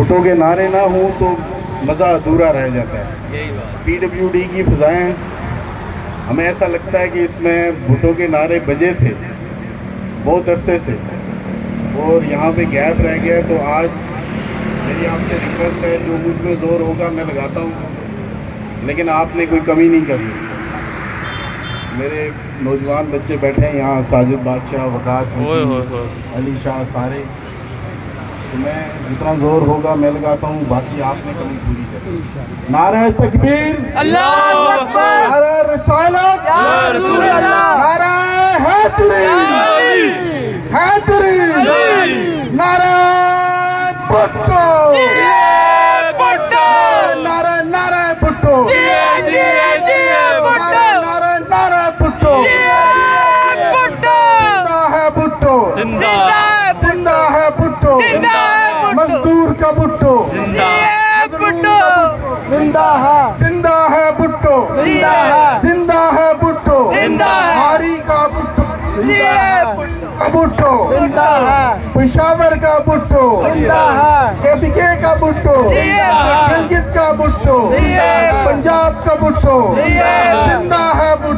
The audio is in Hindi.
भुट्टो के नारे ना हो तो मज़ा अधूरा रह जाता है। PWD की फ़िज़ाएँ, हमें ऐसा लगता है कि इसमें भुट्टो के नारे बजे थे बहुत अरसे से और यहाँ पे गैप रह गया। तो आज मेरी आपसे रिक्वेस्ट है, जो मुझ में ज़ोर होगा मैं लगाता हूँ, लेकिन आपने कोई कमी नहीं करनी। मेरे नौजवान बच्चे बैठे हैं यहाँ, साजिद बादशाह, वकास, अली शाह, सारे, तो मैं जितना जोर होगा मैं लगाता हूँ, बाकी आपने कमी पूरी करनी। नारा तकबीर, अल्लाहू अकबर, नारा रिसालत, या रसूल अल्लाह, नारा हैदरी, हैदरी, नारा भुट्टो, नारा नारा भुट्टो, नारा नारा भुट्टो, जिंदा है भुट्टो, जिंदा है भुट्टो, मजदूर का भुट्टो, जिंदा है, जिंदा है भुट्टो, जिंदा है भुट्टो, हारी का भुट्टो, भुट्टो, पेशावर का भुट्टो, केपीके का भुट्टो, गिलगित का भुट्टो, पंजाब का भुट्टो, जिंदा है।